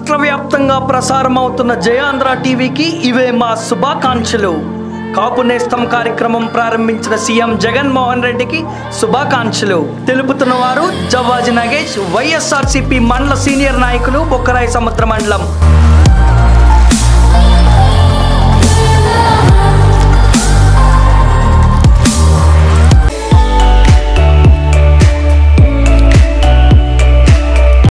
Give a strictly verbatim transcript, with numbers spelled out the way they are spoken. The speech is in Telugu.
రాష్ట్ర వ్యాప్తంగా ప్రసారమవుతున్న జయాంధ్ర టీవీకి ఇవే మా శుభాకాంక్షలు. కాపు నేస్తం కార్యక్రమం ప్రారంభించిన సీఎం జగన్మోహన్ రెడ్డికి శుభాకాంక్షలు తెలుపుతున్న వారు జవ్వాజి నగేష్, వైఎస్ఆర్సీపీ మండల సీనియర్ నాయకులు, బొక్కరాయి సముద్ర మండలం.